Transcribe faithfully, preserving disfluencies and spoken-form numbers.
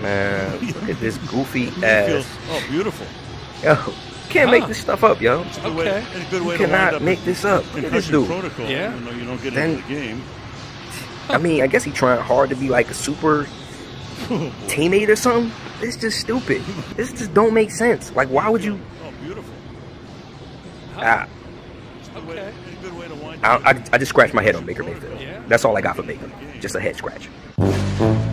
Man, look at this goofy ass. Oh, beautiful. Yo, can't make this stuff up, yo. Okay. You cannot make this up. Look at this dude. Protocol, yeah. Even though you don't get Then, into the game. I mean, I guess he trying hard to be like a super teammate or something. It's just stupid. This just don't make sense. Like, why would you? Oh, beautiful. Ah, Okay. Good way to wind I, I, I just scratched my head on Baker Mayfield. Yeah. That's all I got for Baker. Just a head scratch.